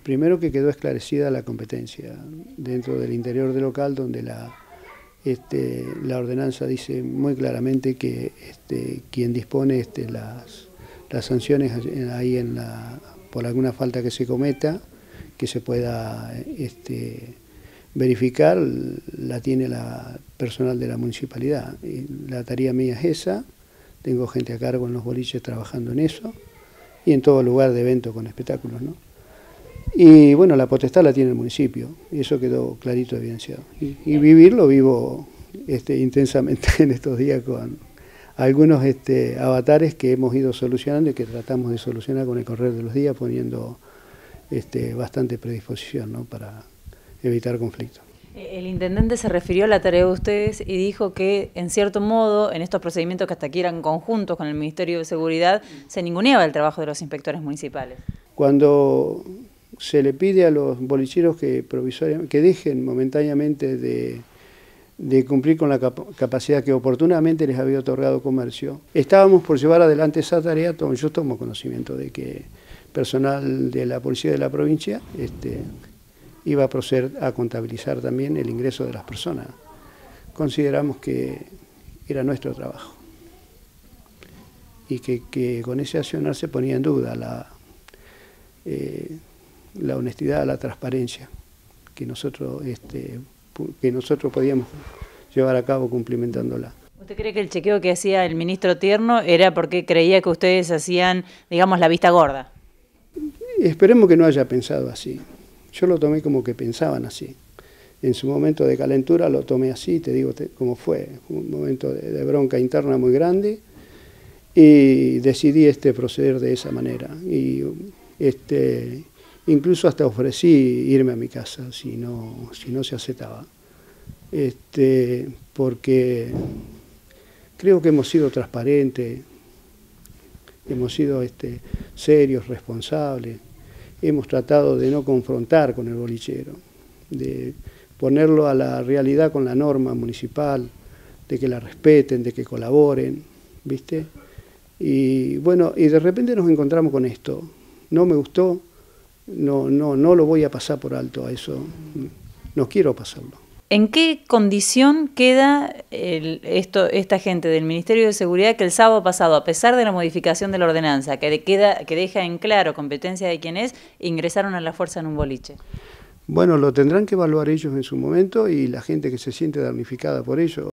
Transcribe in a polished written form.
Primero que quedó esclarecida la competencia dentro del interior del local, donde la ordenanza dice muy claramente que quien dispone las sanciones ahí por alguna falta que se cometa, que se pueda verificar, la tiene la personal de la municipalidad. Y la tarea mía es esa, tengo gente a cargo en los boliches trabajando en eso y en todo lugar de evento con espectáculos, ¿no? Y bueno, la potestad la tiene el municipio, y eso quedó clarito evidenciado. Y vivirlo vivo intensamente en estos días con algunos avatares que hemos ido solucionando y que tratamos de solucionar con el correr de los días, poniendo bastante predisposición, ¿no?, para evitar conflictos. El intendente se refirió a la tarea de ustedes y dijo que, en cierto modo, en estos procedimientos que hasta aquí eran conjuntos con el Ministerio de Seguridad, se ninguneaba el trabajo de los inspectores municipales. Cuando se le pide a los bolicheros que dejen momentáneamente de cumplir con la capacidad que oportunamente les había otorgado comercio, estábamos por llevar adelante esa tarea. Yo tomo conocimiento de que personal de la policía de la provincia iba a proceder a contabilizar también el ingreso de las personas. Consideramos que era nuestro trabajo y que con ese accionar se ponía en duda la honestidad, la transparencia que nosotros podíamos llevar a cabo cumplimentándola. ¿Usted cree que el chequeo que hacía el ministro Tierno era porque creía que ustedes hacían, digamos, la vista gorda? Esperemos que no haya pensado así. Yo lo tomé como que pensaban así. En su momento de calentura lo tomé así, te digo cómo fue. Un momento de bronca interna muy grande y decidí proceder de esa manera. Y incluso hasta ofrecí irme a mi casa si no se aceptaba. Porque creo que hemos sido transparentes, hemos sido serios, responsables. Hemos tratado de no confrontar con el bolichero, de ponerlo a la realidad con la norma municipal, de que la respeten, de que colaboren, ¿viste? Y bueno, y de repente nos encontramos con esto. No me gustó, no lo voy a pasar por alto a eso, no quiero pasarlo. ¿En qué condición queda esta gente del Ministerio de Seguridad que el sábado pasado, a pesar de la modificación de la ordenanza, que deja en claro competencia de quién es, ingresaron a la fuerza en un boliche? Bueno, lo tendrán que evaluar ellos en su momento y la gente que se siente damnificada por ello.